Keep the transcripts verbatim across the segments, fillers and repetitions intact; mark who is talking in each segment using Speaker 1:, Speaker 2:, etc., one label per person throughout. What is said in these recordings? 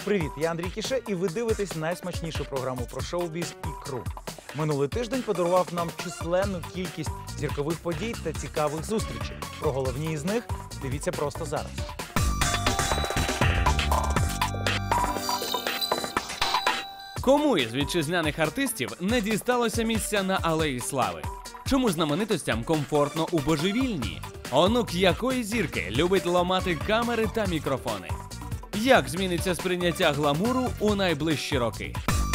Speaker 1: Привіт, я Андрій Кіше, і ви дивитесь найсмачнішу програму про шоу-біз «Ікру». Минулий тиждень подарував нам численну кількість зіркових подій та цікавих зустрічей. Про головні із них дивіться просто зараз.
Speaker 2: Кому із вітчизняних артистів не дісталося місця на Алеї Слави? Чому знаменитостям комфортно у божевільні? Онук якої зірки любить ламати камери та мікрофони? Як зміниться сприйняття гламуру у найближчі роки?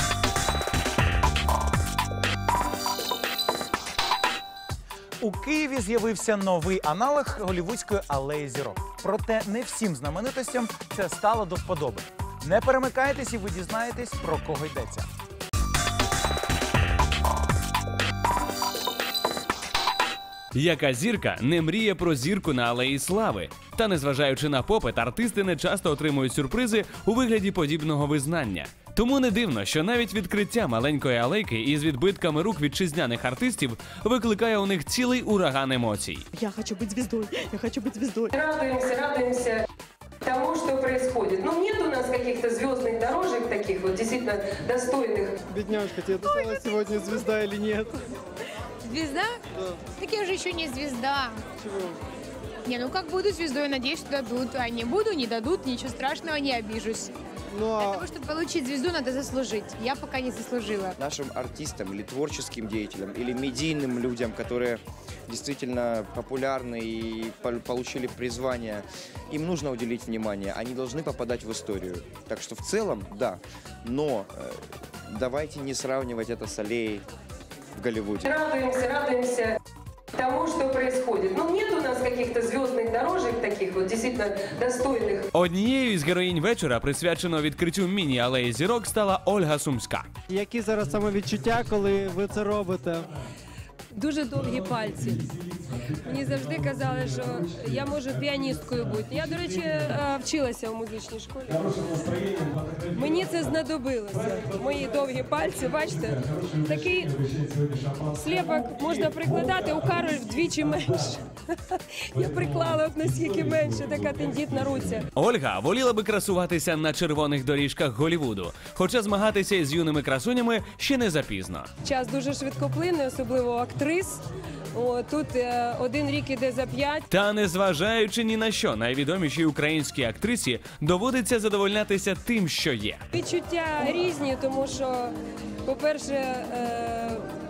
Speaker 1: У Києві з'явився новий аналог голлівудської алеї зірок. Проте не всім знаменитостям це стало до вподоби. Не перемикайтесь і ви дізнаєтесь, про кого йдеться.
Speaker 2: Яка зірка не мріє про зірку на Алеї Слави? Та незважаючи на попит, артисти не часто отримують сюрпризи у вигляді подібного визнання. Тому не дивно, що навіть відкриття маленької алейки із відбитками рук вітчизняних артистів викликає у них цілий ураган емоцій.
Speaker 3: Я хочу бути звездою, я хочу бути звездою.
Speaker 4: Радуемся, радуемся тому, что происходит. Ну, нет у нас каких-то звездных дорожек таких вот действительно достойных.
Speaker 5: Бедняжка, тебе досталась сегодня звезда или нет?
Speaker 6: Звезда?
Speaker 5: Да.
Speaker 6: Так я же еще не звезда.
Speaker 5: Чего?
Speaker 6: Не, ну как буду звездой, надеюсь, что дадут. А не буду, не дадут, ничего страшного, не обижусь.
Speaker 5: Ну
Speaker 6: Для
Speaker 5: а
Speaker 6: того, чтобы получить звезду, надо заслужить. Я пока не заслужила.
Speaker 7: Нашим артистам или творческим деятелям, или медийным людям, которые действительно популярны и получили призвание, им нужно уделить внимание. Они должны попадать в историю. Так что в целом, да. Но э, давайте не сравнивать это с аллеей в Голливуде.
Speaker 4: Радуемся, радуемся тому, что происходит. Ну, нет у нас каких-то звездных дорожек таких вот действительно достойных.
Speaker 2: Однією із героїнь вечора, присвяченого відкриттю міні-алеї зірок, стала Ольга Сумська.
Speaker 5: які зараз самовідчуття, коли ви це робите?
Speaker 8: Дуже довгі пальці. Мені завжди казали, що я можу піаністкою бути. Я, до речі, вчилася в музичній школі. Мені це знадобилося. Мої довгі пальці, бачите, такий сліпок можна прикладати, у Кароль вдвічі менше. Я приклала от наскільки менше, така тендітна руця.
Speaker 2: Ольга воліла би красуватися на червоних доріжках Голлівуду, хоча змагатися із юними красунями ще не запізно.
Speaker 8: Час дуже швидкоплинний, особливо актрис. О, тут е, один рік іде за п'ять.
Speaker 2: Та незважаючи ні на що, найвідомішій українській актрисі доводиться задовольнятися тим, що є.
Speaker 8: Відчуття різні, тому що, по-перше, е,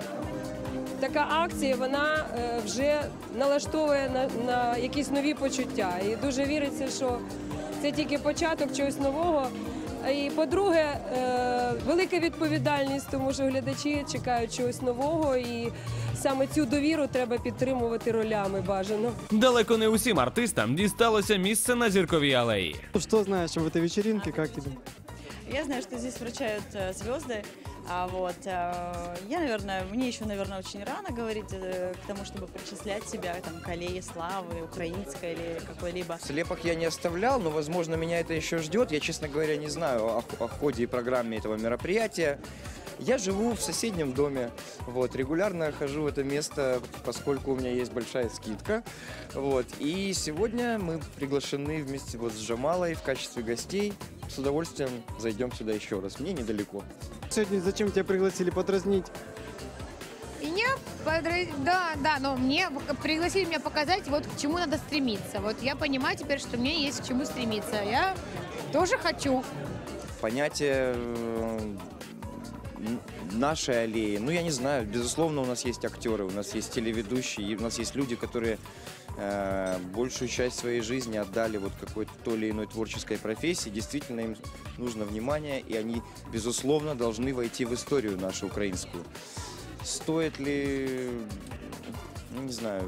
Speaker 8: така акція, вона е, вже налаштовує на, на якісь нові почуття. І дуже віриться, що це тільки початок чогось нового. І, по-друге, е, велика відповідальність, тому що глядачі чекають чогось нового, і саме цю довіру треба підтримувати ролями бажано.
Speaker 2: Далеко не усім артистам дісталося місце на зірковій алеї.
Speaker 5: Что знаешь об этой вечеринке, как тебе?
Speaker 3: Я знаю, что здесь вручают э, звезды, а вот э, я, наверное, мне еще, наверное, очень рано говорить э, к тому, чтобы причислять себя там, к аллее славы, украинской или какой-либо.
Speaker 7: Слепок я не оставлял, но, возможно, меня это еще ждет. Я, честно говоря, не знаю о, о ходе и программе этого мероприятия. Я живу в соседнем доме, вот, регулярно хожу в это место, поскольку у меня есть большая скидка. Вот, и сегодня мы приглашены вместе вот с Джамалой в качестве гостей. С удовольствием зайдем сюда еще раз, мне недалеко.
Speaker 5: Сегодня зачем тебя пригласили подразнить?
Speaker 6: Меня подра- Да, да, но мне пригласили меня показать, вот к чему надо стремиться. Вот я понимаю теперь, что мне есть к чему стремиться. Я тоже хочу.
Speaker 7: Понятие э, нашей аллеи, ну я не знаю, безусловно, у нас есть актеры, у нас есть телеведущие, и у нас есть люди, которые э, большую часть своей жизни отдали вот какой-то той или иной творческой профессии. Действительно, им нужно внимание, и они, безусловно, должны войти в историю нашу украинскую. Стоит ли, ну, не знаю,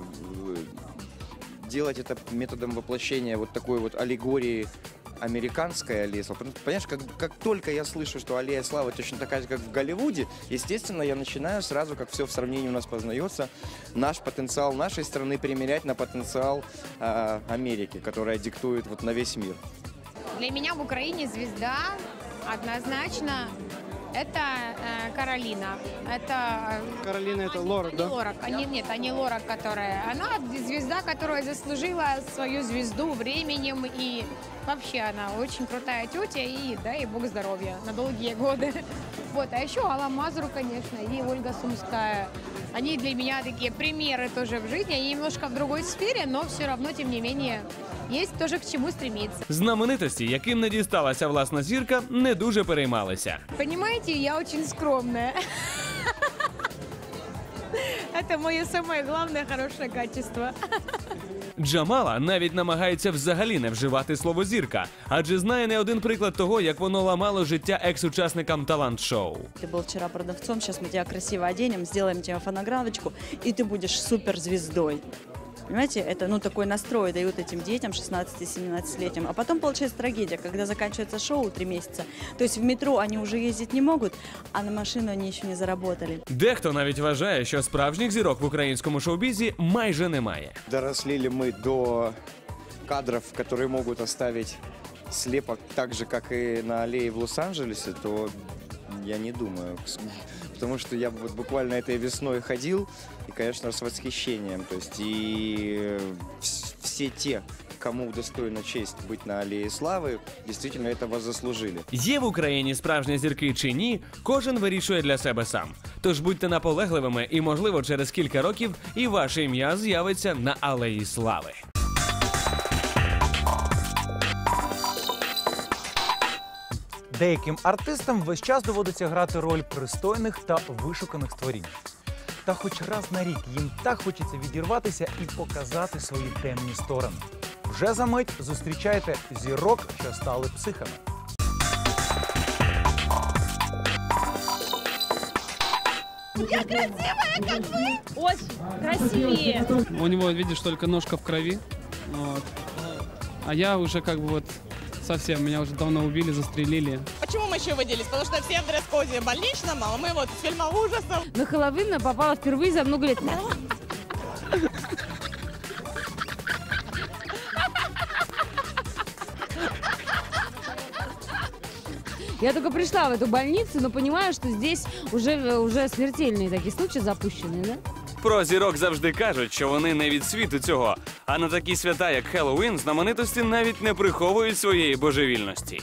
Speaker 7: делать это методом воплощения вот такой вот аллегории американская аллея славы? Понимаешь, как, как только я слышу, что аллея славы точно такая же, как в Голливуде, естественно, я начинаю сразу, как все в сравнении у нас познается, наш потенциал нашей страны примерять на потенциал э, Америки, которая диктует вот на весь мир.
Speaker 6: Для меня в Украине звезда однозначно Это э, Каролина. Это...
Speaker 5: Каролина это Лорак,
Speaker 6: не
Speaker 5: да?
Speaker 6: Лорак. Они, нет, а не Лорак, которая... Она звезда, которая заслужила свою звезду временем. И вообще она очень крутая тетя. И дай ей бог здоровья на долгие годы. Вот. А еще Алла Мазру, конечно, и Ольга Сумская. Они для меня такие примеры тоже в жизни. Они немножко в другой сфере, но все равно, тем не менее, є теж к чому стремиться.
Speaker 2: Знаменитості, яким не дісталася власна зірка, не дуже переймалися.
Speaker 6: Понимаете, я очень скромная. Это мое самое главное хорошее качество.
Speaker 2: Джамала навіть намагається взагалі не вживати слово «зірка», адже знає не один приклад того, як воно ламало життя екс-учасникам талант-шоу.
Speaker 3: Ты был вчера продавцом, сейчас мы тебя красиво оденем, сделаем тебе фонограммочку, и ты будешь суперзвездой. Понимаете, это ну такой настрой дают этим детям шестнадцати-семнадцатилетним. А потом получается трагедия, когда заканчивается шоу три месяца. То есть в метро они уже ездить не могут, а на машину они еще не заработали.
Speaker 2: Дехто навіть вважає, що справжніх зірок в українському шоу-бізі майже немає.
Speaker 7: Доросли ли мы до кадров, которые могут оставить слепок так же, как и на аллее в Лос-Анджелесе, то я не думаю. Потому что я вот буквально этой весной ходил, и, конечно, с восхищением. То есть и все те, кому удостоена честь быть на аллее слави, дійсно этого заслужили.
Speaker 2: Є в Україні справжні зірки чи ні, кожен вирішує для себе сам. Тож будьте наполегливими і, можливо, через кілька років і ваше ім'я з'явиться на алеї слави.
Speaker 1: Деяким артистам весь час доводиться грати роль пристойних та вишуканих створінь. Та хоч раз на рік їм так хочеться відірватися і показати свої темні сторони. Вже за мить зустрічайте зірок, що стали психами.
Speaker 9: Я красивая, как вы! Очень красивее!
Speaker 10: У него, видишь, только ножка в крови. Вот. А я уже как бы вот совсем, меня уже давно убили, застрелили.
Speaker 11: Почему мы еще выделились? Потому что все в дресс-коде больничном, а мы вот с фильма ужасов.
Speaker 9: На Хэллоуин попала впервые за много лет. Я только пришла в эту больницу, но понимаю, что здесь уже, уже смертельные такие случаи запущены, да?
Speaker 2: Про зірок завжди кажуть, що вони не від світу цього. А на такі свята, як Хеллоуін, знаменитості навіть не приховують своєї божевільності.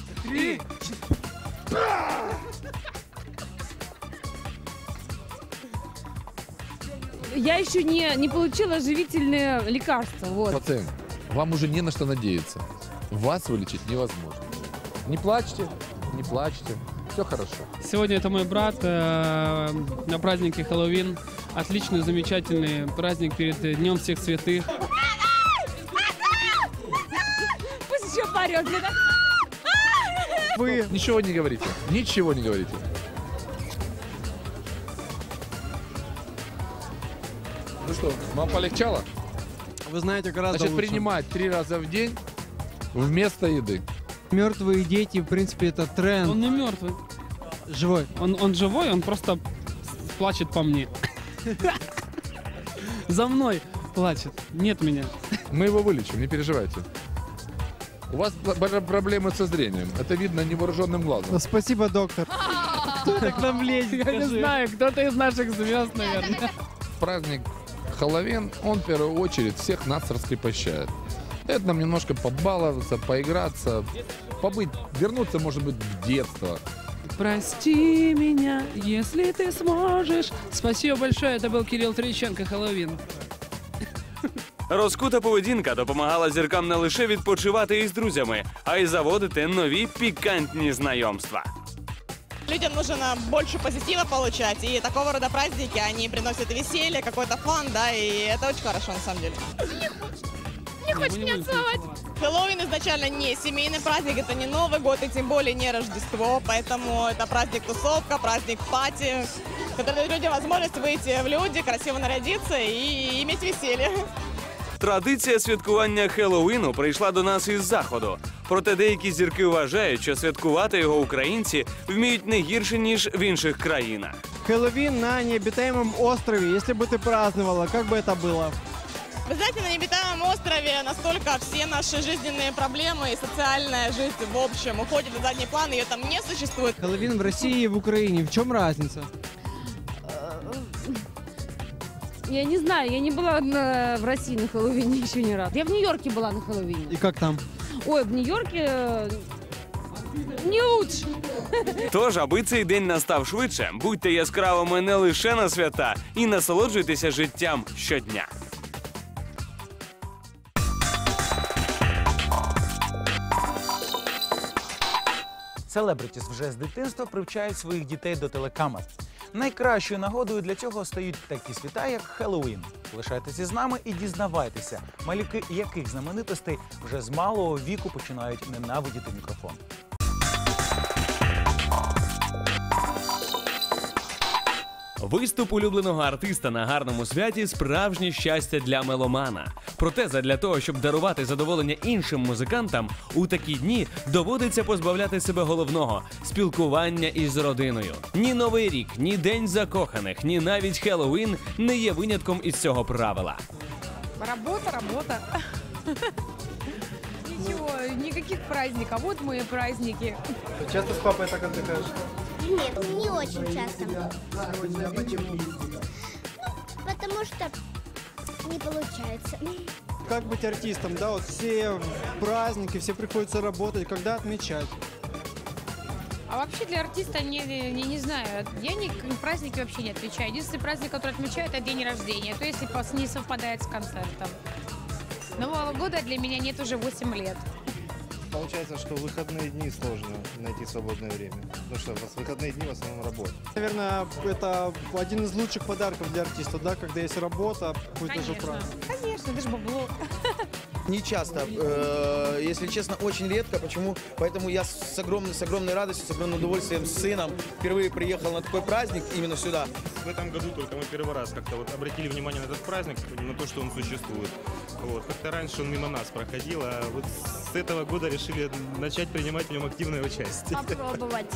Speaker 9: Я еще не, не получила живительные лекарства. Вот.
Speaker 12: Пациент, вам уже не на что надеяться. Вас вылечить невозможно. Не плачьте, не плачьте. Все хорошо.
Speaker 10: Сегодня это мой брат э, на празднике Хэллоуин. Отличный, замечательный праздник перед Днем всех святых.
Speaker 9: Пусть еще поорет, да?
Speaker 12: Вы ничего не говорите, ничего не говорите. Ну что, вам полегчало?
Speaker 5: Вы знаете, гораздо
Speaker 12: Значит,
Speaker 5: лучше.
Speaker 12: принимать три раза в день вместо еды.
Speaker 5: Мертвые дети, в принципе, это тренд.
Speaker 10: Он не мертвый.
Speaker 5: Живой.
Speaker 10: Он, он живой, он просто плачет по мне. За мной плачет. Нет меня.
Speaker 12: Мы его вылечим, не переживайте. У вас пр- проблемы со зрением. Это видно невооруженным глазом.
Speaker 5: Спасибо, доктор. Кто так нам лезет?
Speaker 10: Я не знаю, кто-то из наших звезд, наверное.
Speaker 12: Праздник Хэллоуин, он в первую очередь всех нас раскрепощает. Это нам немножко побаловаться, поиграться, побыть, вернуться, может быть, в детство.
Speaker 10: Прости меня, если ты сможешь. Спасибо большое, это был Кирилл Триченко, Хэллоуин.
Speaker 2: Розкута поведінка допомагала зіркам не лише відпочивати із друзями, а й заводити нові пікантні знайомства.
Speaker 11: Людям нужно больше позитива получать, и такого рода праздники, они приносят веселье, какой-то фан, да, и это очень хорошо на самом деле.
Speaker 9: Не хочешь меня целовать?
Speaker 11: Хэллоуин изначально не семейный праздник, это не Новый год и тем более не Рождество, поэтому это праздник тусовка, праздник пати, который дает людям возможность выйти в люди, красиво нарядиться и иметь веселье.
Speaker 2: Традиція святкування Хеллоуіну прийшла до нас із Заходу. Проте деякі зірки вважають, що святкувати його українці вміють не гірше, ніж в інших країнах.
Speaker 5: Хэллоуин на необитаемом острове. Если бы ты праздновала, как бы это было?
Speaker 11: Вы знаете, на необитаемом острове настолько все наши жизненные проблемы и социальная жизнь в общем уходит на задний план, ее там не существует.
Speaker 5: Хэллоуин в России и в Украине. В чем разница?
Speaker 9: Я не знаю, я не была на- в России на Хэллоуине еще ни разу. Я в Нью-Йорке была на Хэллоуине.
Speaker 5: И как там?
Speaker 9: Ой, в Нью-Йорке э, не лучше.
Speaker 2: Тож, аби цей день настав швидше, будьте яскравими не лише на свята і насолоджуйтеся життям щодня.
Speaker 1: Селебритіс вже з дитинства привчають своїх дітей до телекамер. Найкращою нагодою для цього стають такі свята, як Хеллоуін. Лишайтеся з нами і дізнавайтеся, малюки яких знаменитостей вже з малого віку починають ненавидіти мікрофон.
Speaker 2: Виступ улюбленого артиста на гарному святі – справжнє щастя для меломана. Проте задля того, щоб дарувати задоволення іншим музикантам, у такі дні доводиться позбавляти себе головного – спілкування із родиною. Ні Новий рік, ні День закоханих, ні навіть Хеллоуін не є винятком із цього правила.
Speaker 6: Работа, работа. Ничего, никаких праздников. Вот мои праздники.
Speaker 5: Часто с папой так отдыхаешь?
Speaker 13: Нет, не очень часто.
Speaker 5: А почему?
Speaker 13: Потому что не получается.
Speaker 5: Как быть артистом, да? Вот все праздники, все приходится работать. Когда отмечать?
Speaker 6: А вообще для артиста, не, не, не знаю, я ни праздники вообще не отмечаю. Единственный праздник, который отмечаю, это день рождения. То есть, если не совпадает с концертом. Нового года для меня нет уже восемь лет.
Speaker 14: Получается, что в выходные дни сложно найти свободное время. Потому что в выходные дни в основном работа.
Speaker 5: Наверное, это один из лучших подарков для артиста, да? Когда есть работа, пусть даже
Speaker 6: Конечно,
Speaker 5: праздник.
Speaker 6: конечно, это же бабло.
Speaker 15: Не часто, э, если честно, очень редко. Почему? Поэтому я с огромной, с огромной радостью, с огромным удовольствием с сыном впервые приехал на такой праздник именно сюда.
Speaker 16: В этом году только мы первый раз как-то вот обратили внимание на этот праздник, на то, что он существует. Вот. Как-то раньше он мимо нас проходил, а вот с этого года решили начать принимать в нем активное участие.
Speaker 13: Попробовать.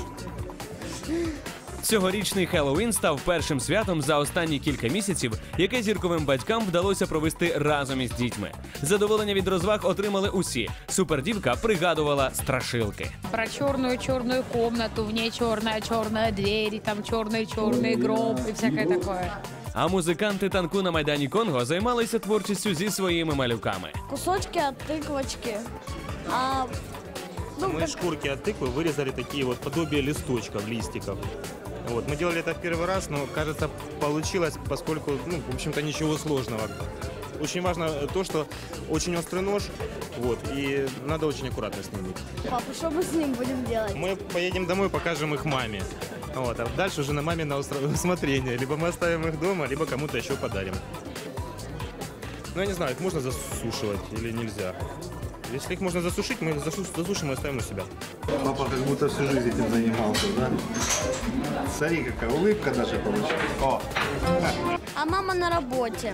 Speaker 2: Цьогорічний Хеллоуін став першим святом за останні кілька місяців, яке зірковим батькам вдалося провести разом із дітьми. Задоволення від розваг отримали усі. Супердівка пригадувала страшилки.
Speaker 6: Про черную-черную комнату, в ней черная-черная дверь, и там черный-черный гроб и всякое такое.
Speaker 2: А музиканти танку на Майдані Конго займалися творчістю зі своїми малюками.
Speaker 13: Кусочки от тыквочки. А, ну,
Speaker 16: Мы из шкурки от тыквы вырезали такие вот подобие листочков, листиков. Вот. Мы делали это в первый раз, но, кажется, получилось, поскольку, ну, в общем-то, ничего сложного. Очень важно то, что очень острый нож, вот, и надо очень аккуратно с ним быть.
Speaker 13: папа, что мы с ним будем делать?
Speaker 16: Мы поедем домой, покажем их маме. Вот, а дальше уже на маме на усмотрение. Либо мы оставим их дома, либо кому-то еще подарим. Ну, я не знаю, их можно засушивать или нельзя. Если их можно засушить, мы их засушим и оставим у себя.
Speaker 14: Папа как будто всю жизнь этим занимался, да? Смотри, какая улыбка даже получилась. О!
Speaker 13: А мама на работе.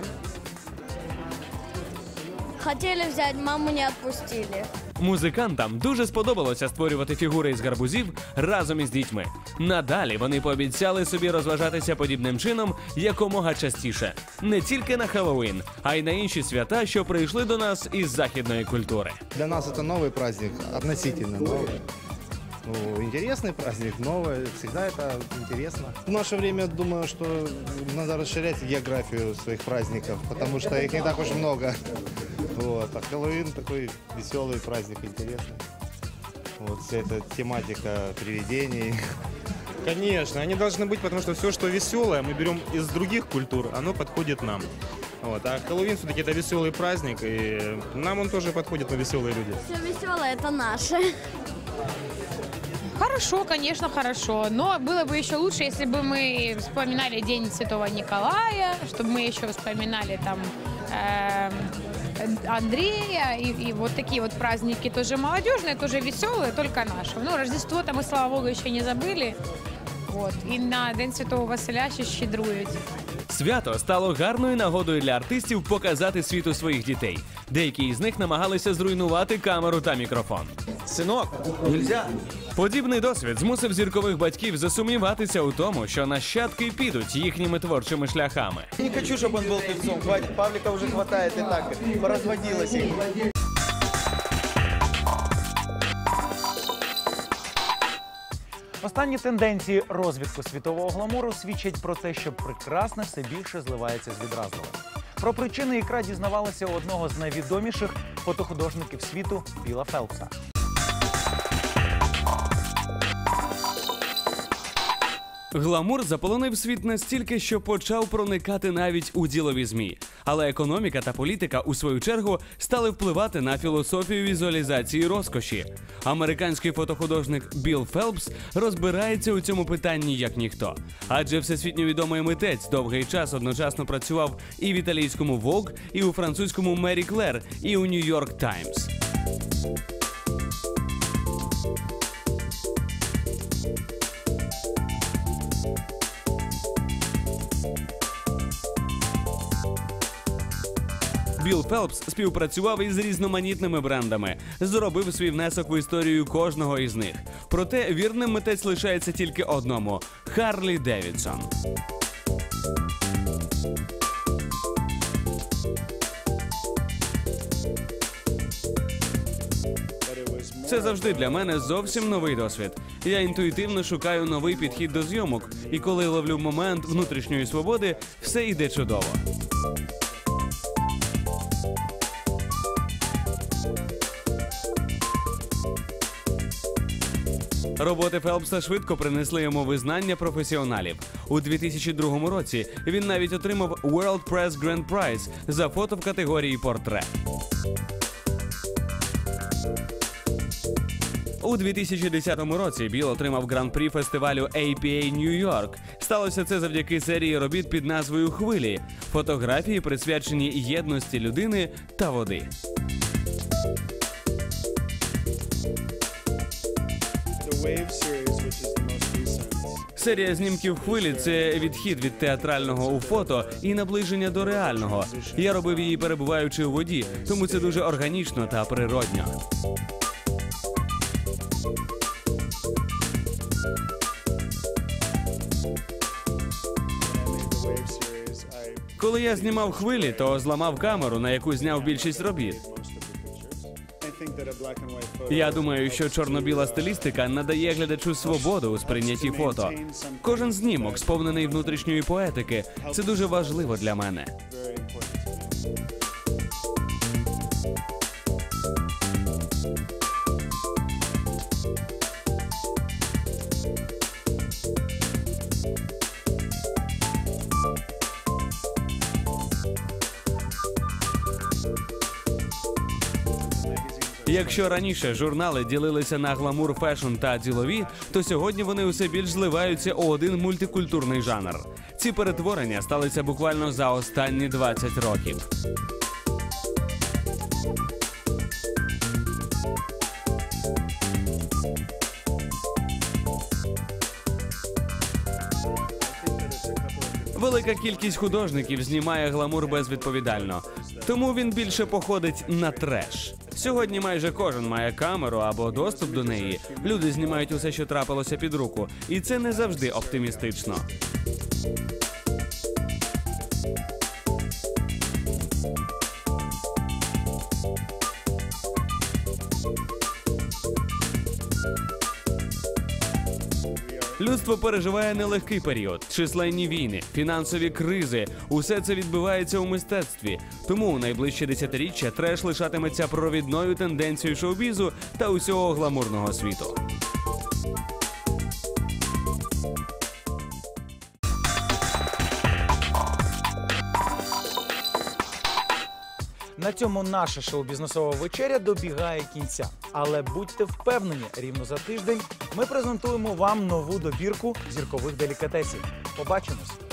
Speaker 13: Хотели взять, маму не отпустили.
Speaker 2: Музикантам дуже сподобалося створювати фігури із гарбузів разом із дітьми. Надалі вони пообіцяли собі розважатися подібним чином якомога частіше. Не тільки на Хеллоуін, а й на інші свята, що прийшли до нас із західної культури.
Speaker 14: Для нас это новый праздник, относительно новый. Ну, интересный праздник, новый, всегда это интересно. В наше время, думаю, что надо расширять географию своих праздников, потому что их не так уж много. Вот. А Хэллоуин такой веселый праздник, интересный. Вот вся эта тематика привидений.
Speaker 16: Конечно, они должны быть, потому что все, что веселое, мы берем из других культур, оно подходит нам. Вот. А Хэллоуин все-таки это веселый праздник, и нам он тоже подходит, мы веселые люди.
Speaker 13: Все веселое, это наше.
Speaker 6: Хорошо, конечно, хорошо. Но было бы еще лучше, если бы мы вспоминали День Святого Николая, чтобы мы еще вспоминали там э, Андрея и, и вот такие вот праздники тоже молодежные, тоже веселые, только наши. Ну, Рождество-то мы, слава богу, еще не забыли. Вот. І на День Святого Василя ще щедрують.
Speaker 2: Свято стало гарною нагодою для артистів показати світу своїх дітей. Деякі із них намагалися зруйнувати камеру та мікрофон.
Speaker 15: Синок, нельзя.
Speaker 2: Подібний досвід змусив зіркових батьків засумніватися у тому, що нащадки підуть їхніми творчими шляхами.
Speaker 15: Не хочу, щоб він був певцом. Хватить, Павліка вже хватає і так, порозводилося.
Speaker 1: Останні тенденції розвитку світового гламуру свідчать про те, що прекрасне все більше зливається з відразливим. Про причини ікра дізнавалася у одного з найвідоміших фотохудожників світу Біла Фелпса.
Speaker 2: Гламур заполонив світ настільки, що почав проникати навіть у ділові ЗМІ. Але економіка та політика, у свою чергу, стали впливати на філософію візуалізації розкоші. Американський фотохудожник Біл Фелпс розбирається у цьому питанні як ніхто. Адже всесвітньо відомий митець довгий час одночасно працював і в італійському Vogue, і у французькому Marie Claire, і у New York Times. Біл Фелпс співпрацював із різноманітними брендами, зробив свій внесок в історію кожного із них. Проте вірним митець лишається тільки одному – Харлі Девідсон. Це завжди для мене зовсім новий досвід. Я інтуїтивно шукаю новий підхід до зйомок, і коли ловлю момент внутрішньої свободи, все йде чудово. Роботи Фелпса швидко принесли йому визнання професіоналів. У дві тисячі другому році він навіть отримав World Press Grand Prize за фото в категорії «Портрет». У дві тисячі десятому році Біл отримав гран-прі фестивалю ей пі ей Нью-Йорк. Сталося це завдяки серії робіт під назвою «Хвилі» – фотографії, присвячені єдності людини та води. Серія знімків «Хвилі» – це відхід від театрального у фото і наближення до реального. Я робив її перебуваючи у воді, тому це дуже органічно та природньо. Коли я знімав «Хвилі», то зламав камеру, на яку зняв більшість робіт. Я думаю, що чорно-біла стилістика надає глядачу свободу у сприйнятті фото. Кожен знімок сповнений внутрішньої поетики. Це дуже важливо для мене. Якщо раніше журнали ділилися на гламур, фешн та ділові, то сьогодні вони усе більш зливаються у один мультикультурний жанр. Ці перетворення сталися буквально за останні двадцять років. Велика кількість художників знімає гламур безвідповідально, тому він більше походить на треш. Сьогодні майже кожен має камеру або доступ до неї. Люди знімають усе, що трапилося під руку, і це не завжди оптимістично. Людство переживає нелегкий період, численні війни, фінансові кризи. Усе це відбувається у мистецтві. Тому у найближче десятиріччя треш лишатиметься провідною тенденцією шоу-бізу та усього гламурного світу.
Speaker 1: На цьому наша шоу-бізнесова вечеря добігає кінця. Але будьте впевнені, рівно за тиждень ми презентуємо вам нову добірку зіркових делікатесів. Побачимось!